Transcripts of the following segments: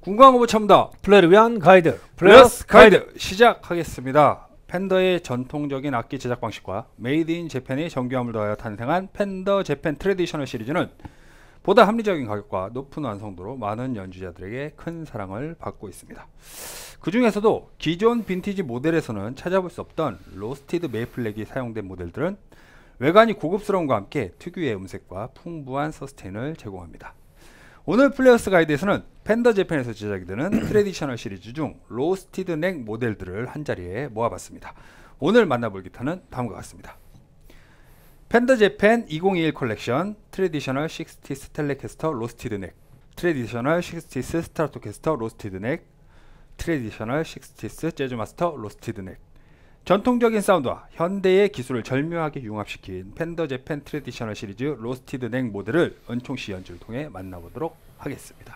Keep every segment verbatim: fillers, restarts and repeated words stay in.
궁금한 거 첨다 플레이를 위한 가이드 플레이어스 가이드 시작하겠습니다. 펜더의 전통적인 악기 제작 방식과 메이드 인 재팬이 정교함을 더하여 탄생한 펜더 재팬 트래디셔널 시리즈는 보다 합리적인 가격과 높은 완성도로 많은 연주자들에게 큰 사랑을 받고 있습니다. 그 중에서도 기존 빈티지 모델에서는 찾아볼 수 없던 로스티드 메이플렉이 사용된 모델들은 외관이 고급스러움과 함께 특유의 음색과 풍부한 서스테인을 제공합니다. 오늘 플레이어스 가이드에서는 펜더 재팬에서 제작이 되는 트래디셔널 시리즈 중 로스티드 넥 모델들을 한자리에 모아봤습니다. 오늘 만나볼 기타는 다음과 같습니다. 펜더 재팬 이천이십일 컬렉션 트래디셔널 식스티스 텔레캐스터 로스티드 넥, 트래디셔널 식스티스 스트라토캐스터 로스티드 넥, 트래디셔널 식스티스 재즈마스터 로스티드 넥. 전통적인 사운드와 현대의 기술을 절묘하게 융합시킨 펜더 재팬 트래디셔널 시리즈 로스티드 넥 모델을 은총씨 연주를 통해 만나보도록 하겠습니다.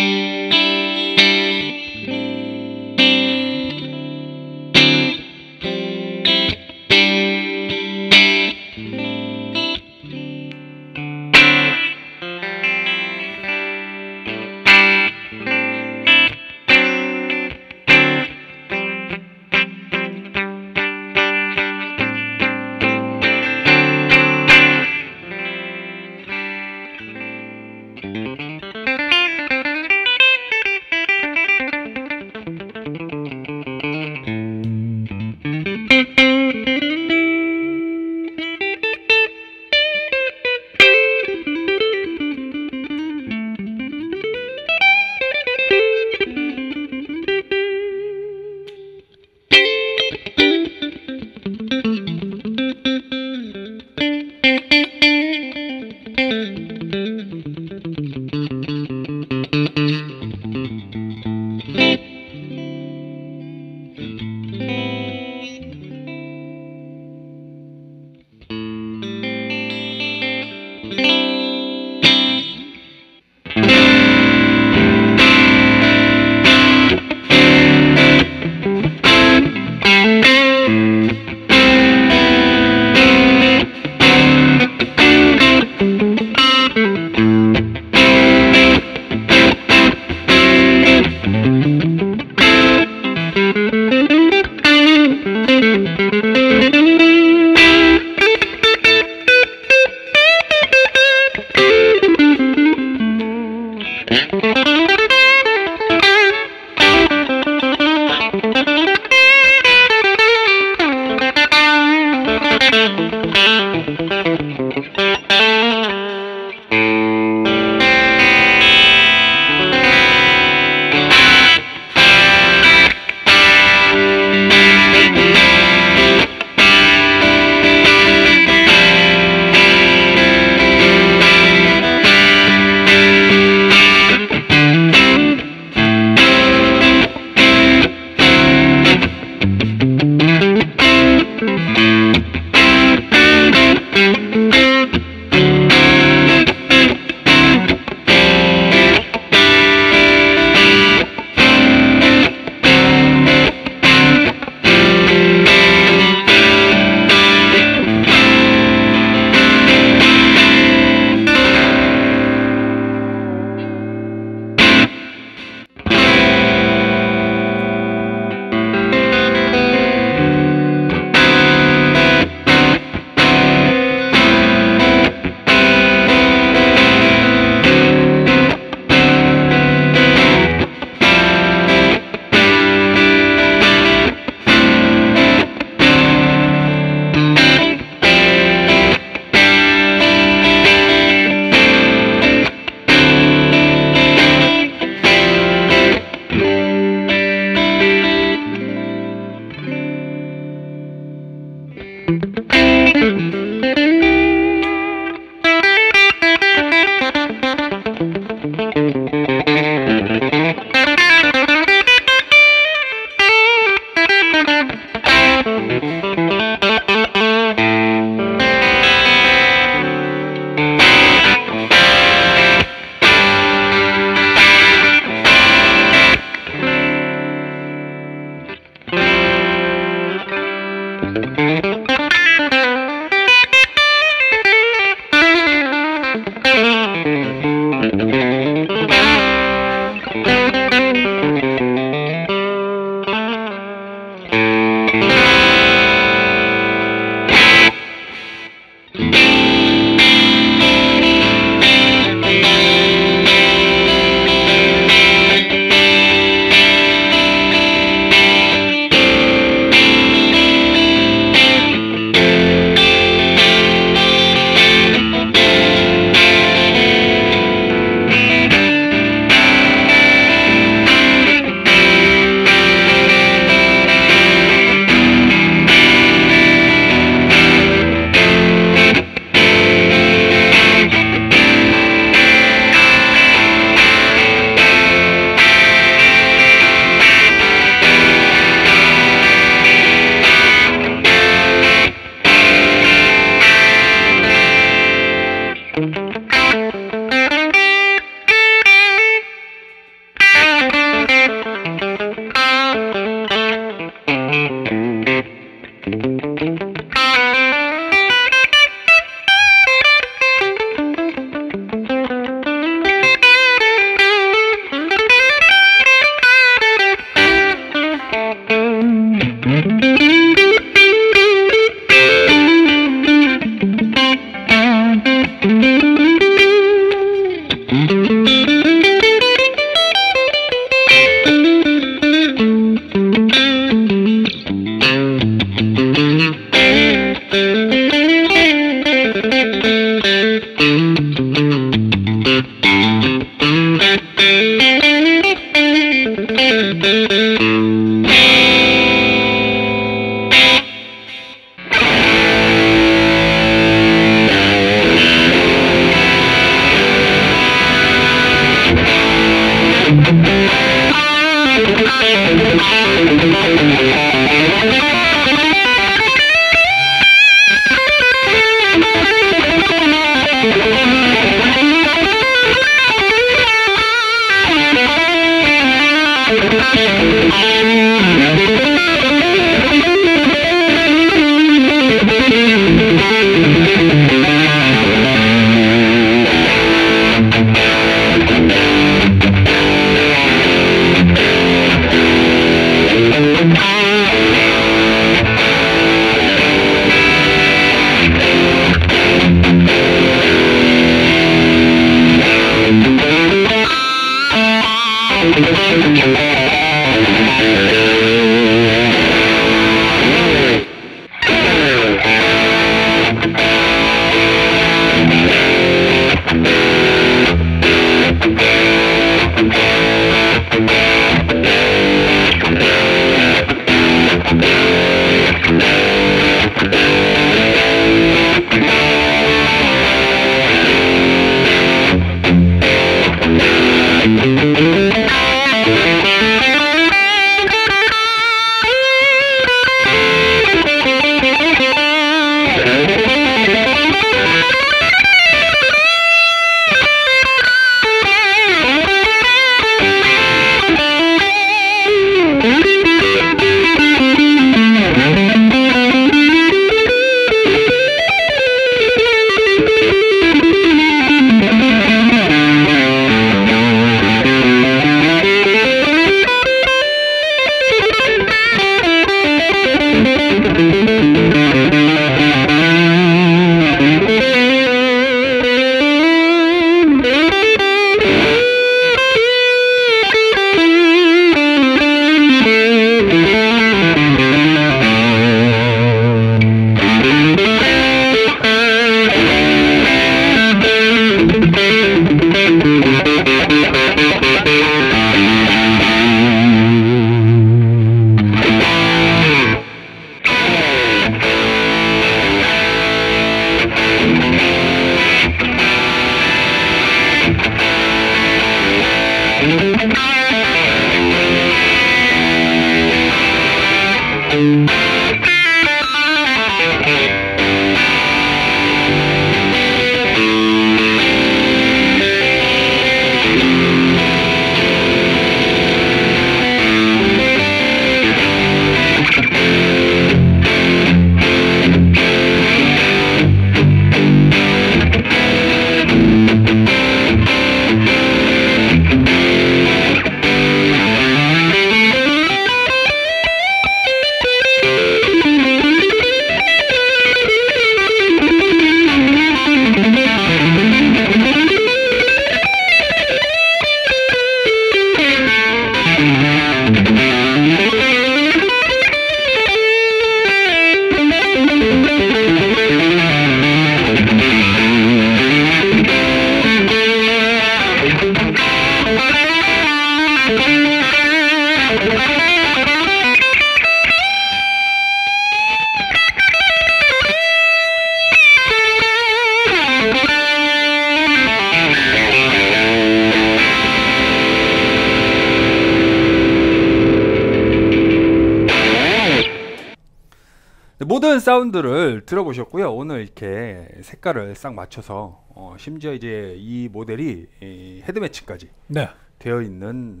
모든 사운드를 들어보셨고요. 오늘 이렇게 색깔을 싹 맞춰서 어, 심지어 이제 이 모델이 이 헤드 매칭까지 네. 되어 있는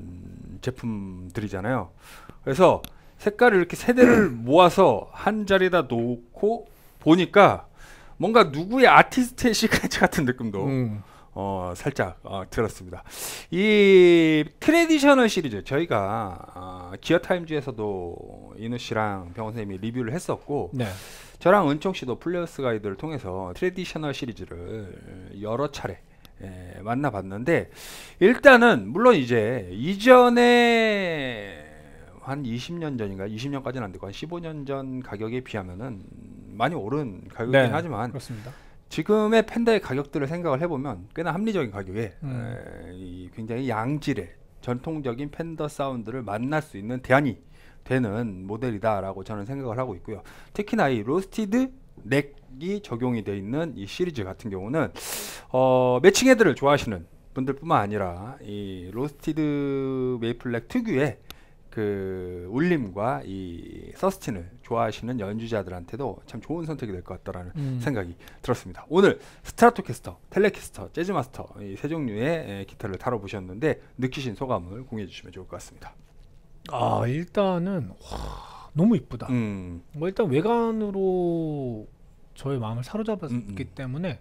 제품들이잖아요. 그래서 색깔을 이렇게 세 대를 모아서 한 자리에다 놓고 보니까 뭔가 누구의 아티스트의 시그니처 같은 느낌도 음. 어, 살짝 어, 들었습니다. 이 트레디셔널 시리즈 저희가 어, 기어타임즈에서도 이누 씨랑 병원 선생님이 리뷰를 했었고, 네. 저랑 은총 씨도 플레이어스 가이드를 통해서 트레디셔널 시리즈를 여러 차례 예, 만나봤는데, 일단은 물론 이제 이전에 한 이십 년 전인가 이십 년까지는 안 되고 한 십오 년 전 가격에 비하면은 많이 오른 가격이긴 네, 하지만 그렇습니다. 지금의 펜더의 가격들을 생각을 해보면 꽤나 합리적인 가격에 음. 에, 이 굉장히 양질의 전통적인 펜더 사운드를 만날 수 있는 대안이 되는 모델이다라고 저는 생각을 하고 있고요. 특히나 이 로스티드 넥이 적용이 되어 있는 이 시리즈 같은 경우는 어, 매칭 헤드를 좋아하시는 분들뿐만 아니라 이 로스티드 메이플렉 특유의 그 울림과 이 서스틴을 좋아하시는 연주자들한테도 참 좋은 선택이 될 것 같다라는 음. 생각이 들었습니다. 오늘 스트라토캐스터, 텔레캐스터, 재즈마스터 이 세 종류의 에, 기타를 다뤄보셨는데 느끼신 소감을 공유해 주시면 좋을 것 같습니다. 아 일단은 와, 너무 이쁘다. 음. 뭐 일단 외관으로 저의 마음을 사로잡았기 음, 음. 때문에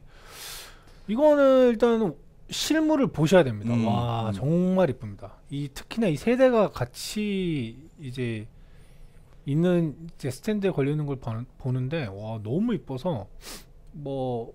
이거는 일단 실물을 보셔야 됩니다. 음, 와 음. 정말 이쁩니다. 이 특히나 이 세 대가 같이 이제 있는 이제 스탠드에 걸려 있는 걸 봐- 보는데 와 너무 이뻐서 뭐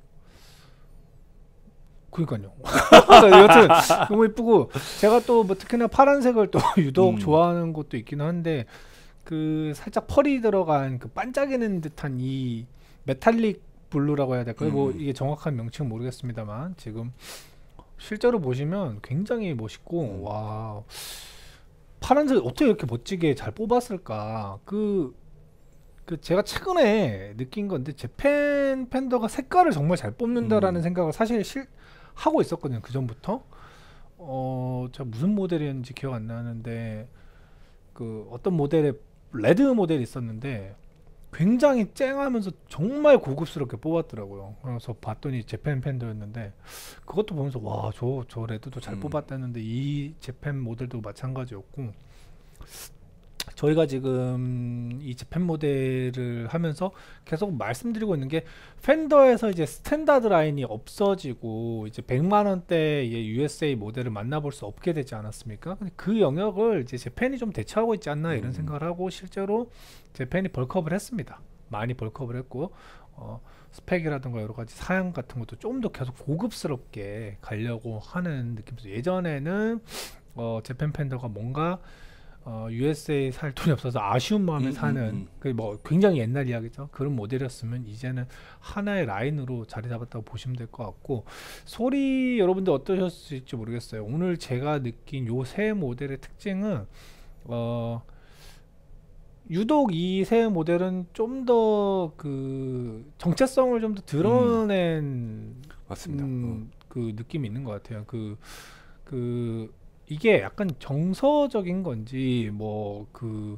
그러니까요. 여튼 너무 이쁘고 제가 또 뭐 특히나 파란색을 또 유독 음. 좋아하는 것도 있기는 한데 그 살짝 펄이 들어간 그 반짝이는 듯한 이 메탈릭 블루라고 해야 될까요? 음. 뭐 이게 정확한 명칭은 모르겠습니다만 지금 실제로 보시면 굉장히 멋있고 음. 와 파란색 어떻게 이렇게 멋지게 잘 뽑았을까? 그, 그 제가 최근에 느낀 건데 재팬 팬더가 색깔을 정말 잘 뽑는다라는 음. 생각을 사실 실, 하고 있었거든요. 그 전부터. 어, 제가 무슨 모델이었는지 기억 안 나는데 그 어떤 모델의 레드 모델이 있었는데 굉장히 쨍하면서 정말 고급스럽게 뽑았더라고요. 그래서 봤더니 재팬 팬더였는데 그것도 보면서 와, 저, 저 레드도 잘 음. 뽑았다는데 이 재팬 모델도 마찬가지였고 저희가 지금 이 재팬 모델을 하면서 계속 말씀드리고 있는 게 펜더에서 이제 스탠다드 라인이 없어지고 이제 백만 원대의 유에스에이 모델을 만나볼 수 없게 되지 않았습니까? 근데 그 영역을 이제 재팬이 좀 대처하고 있지 않나 이런 음. 생각을 하고 실제로 재팬이 벌크업을 했습니다. 많이 벌크업을 했고 어, 스펙이라든가 여러 가지 사양 같은 것도 좀 더 계속 고급스럽게 가려고 하는 느낌이죠. 예전에는 어, 재팬 팬더가 뭔가 어, 유에스에이 살 돈이 없어서 아쉬운 마음에 음, 사는 음, 음. 그 뭐 굉장히 옛날 이야기죠. 그런 모델이었으면 이제는 하나의 라인으로 자리 잡았다고 보시면 될 것 같고, 소리 여러분들 어떠셨을지 모르겠어요. 오늘 제가 느낀 요 새 모델의 특징은 어, 유독 이 새 모델은 좀 더 그 정체성을 좀 더 드러낸 맞습니다. 음, 그 느낌이 있는 것 같아요. 그, 그 이게 약간 정서적인 건지 뭐 그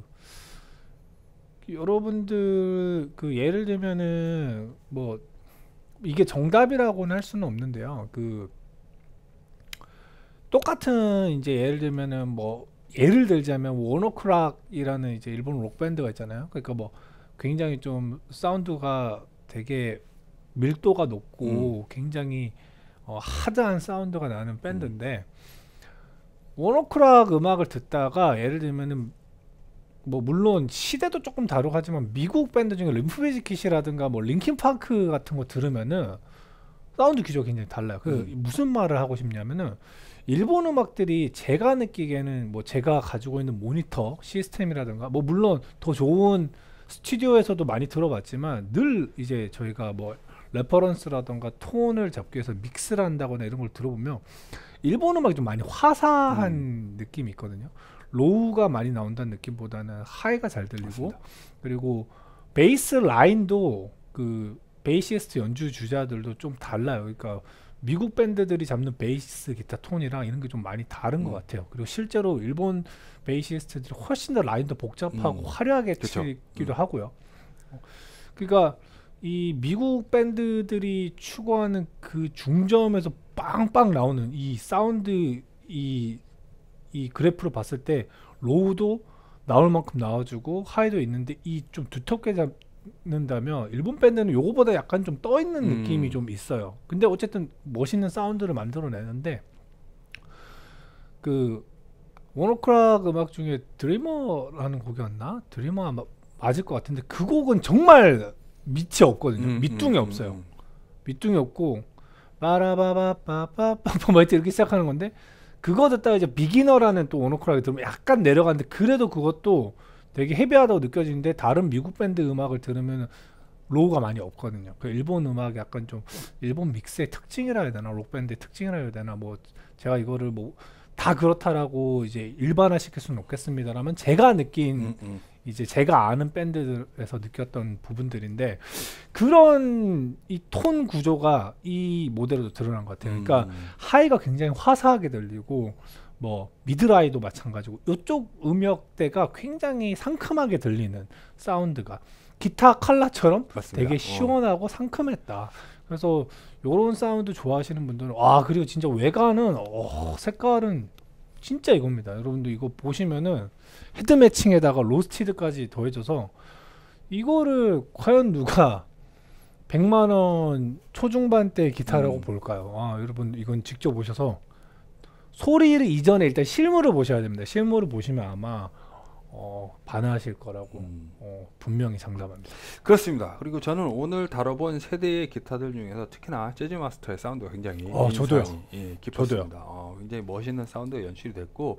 여러분들 그 예를 들면은 뭐 이게 정답이라고는 할 수는 없는데요. 그 똑같은 이제 예를 들면은 뭐 예를 들자면 워너크락이라는 이제 일본 록 밴드가 있잖아요. 그러니까 뭐 굉장히 좀 사운드가 되게 밀도가 높고 굉장히 어, 하드한 사운드가 나는 밴드인데 워너크락 음악을 듣다가 예를 들면은 뭐 물론 시대도 조금 다르하지만 미국 밴드 중에 림프 비즈킷이라든가 뭐 링킨 파크 같은 거 들으면은 사운드 기조가 굉장히 달라요. 그 음. 무슨 말을 하고 싶냐면은 일본 음악들이 제가 느끼기에는 뭐 제가 가지고 있는 모니터 시스템이라든가 뭐 물론 더 좋은 스튜디오에서도 많이 들어봤지만 늘 이제 저희가 뭐 레퍼런스라든가 톤을 잡기 위해서 믹스를 한다거나 이런 걸 들어보면 일본 음악이 좀 많이 화사한 음. 느낌이 있거든요. 로우가 많이 나온다는 느낌보다는 하이가 잘 들리고 맞습니다. 그리고 베이스 라인도 그 베이시스트 연주 주자들도 좀 달라요. 그러니까 미국 밴드들이 잡는 베이스 기타 톤이랑 이런 게 좀 많이 다른 음. 것 같아요. 그리고 실제로 일본 베이시스트들이 훨씬 더 라인도 복잡하고 음. 화려하게 그쵸. 치기도 음. 하고요. 어, 그러니까 이 미국 밴드들이 추구하는 그 중점에서 빵빵 나오는 이 사운드 이, 이 그래프로 봤을 때 로우도 나올 만큼 나와주고 하이도 있는데 이 좀 두텁게 잡는다면 일본 밴드는 요거보다 약간 좀 떠 있는 음. 느낌이 좀 있어요. 근데 어쨌든 멋있는 사운드를 만들어내는데 그 워너크락 음악 중에 드리머라는 곡이었나? 드리머 아마 맞을 것 같은데 그 곡은 정말 밑이 없거든요. 음, 밑둥이 음, 없어요. 음, 밑둥이 없고 빠라바바빠빠빠 뭐 이렇게 시작하는 건데 그거 듣다가 이제 비기너라는 또 워너크락이 들으면 약간 내려가는데 그래도 그것도 되게 헤비하다고 느껴지는데 다른 미국 밴드 음악을 들으면 로우가 많이 없거든요. 그 일본 음악이 약간 좀 일본 믹스의 특징이라 해야 되나 록 밴드의 특징이라 해야 되나 뭐 제가 이거를 뭐 다 그렇다라고 이제 일반화 시킬 수는 없겠습니다라면 제가 느낀 음, 음. 이제 제가 아는 밴드들에서 느꼈던 부분들인데 그런 이 톤 구조가 이 모델에도 드러난 것 같아요. 그러니까 음. 하이가 굉장히 화사하게 들리고 뭐 미드라이도 마찬가지고 이쪽 음역대가 굉장히 상큼하게 들리는 사운드가 기타 칼라처럼 맞습니다. 되게 어. 시원하고 상큼했다. 그래서 요런 사운드 좋아하시는 분들은 아 그리고 진짜 외관은 어, 색깔은 진짜 이겁니다. 여러분도 이거 보시면은 헤드 매칭에다가 로스티드까지 더해져서 이거를 과연 누가 백만 원 초중반대 기타라고 음. 볼까요? 아 여러분 이건 직접 보셔서 소리를 이전에 일단 실물을 보셔야 됩니다. 실물을 보시면 아마 어, 반하실 거라고 음. 어, 분명히 장담합니다. 그렇습니다. 그리고 저는 오늘 다뤄본 세대의 기타들 중에서 특히나 재즈 마스터의 사운드가 굉장히 어, 저도요. 인상이, 예, 깊었습니다. 어, 굉장히 멋있는 사운드가 연출이 됐고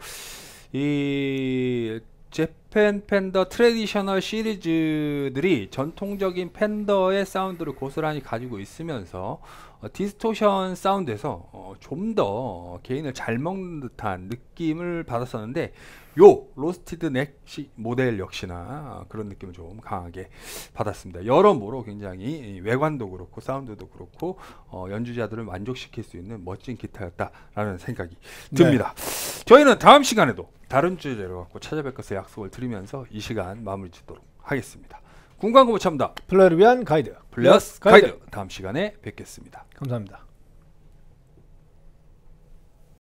이 재팬 팬더 트래디셔널 시리즈들이 전통적인 팬더의 사운드를 고스란히 가지고 있으면서 어, 디스토션 사운드에서 어, 좀 더 개인을 잘 먹는 듯한 느낌을 받았었는데 요 로스티드 넥 시- 모델 역시나 그런 느낌을 좀 강하게 받았습니다. 여러모로 굉장히 외관도 그렇고 사운드도 그렇고 어, 연주자들을 만족시킬 수 있는 멋진 기타였다라는 생각이 듭니다. 저희는 다음 시간에도 다른 주제를 갖고 찾아뵐 것을 약속을 드리면서 이 시간 마무리 짓도록 하겠습니다. 군광고 모참다 플레이를 위한 가이드 플러스 가이드 다음 시간에 뵙겠습니다. 감사합니다.